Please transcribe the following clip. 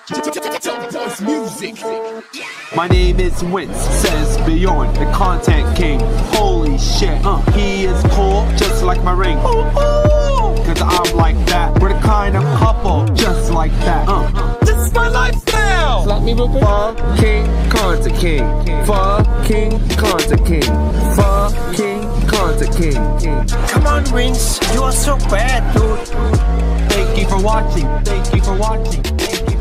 My name is Wince, says Bjorn, the content king. Holy shit, he is cool, just like my ring. Cause I'm like that, we're the kind of couple, just like that. This is my lifestyle! Slap me real quick. Fucking content king. Fucking content king. Fucking content king. Come on, Wince, you are so bad, dude. Thank you for watching. Thank you for watching. Thank you.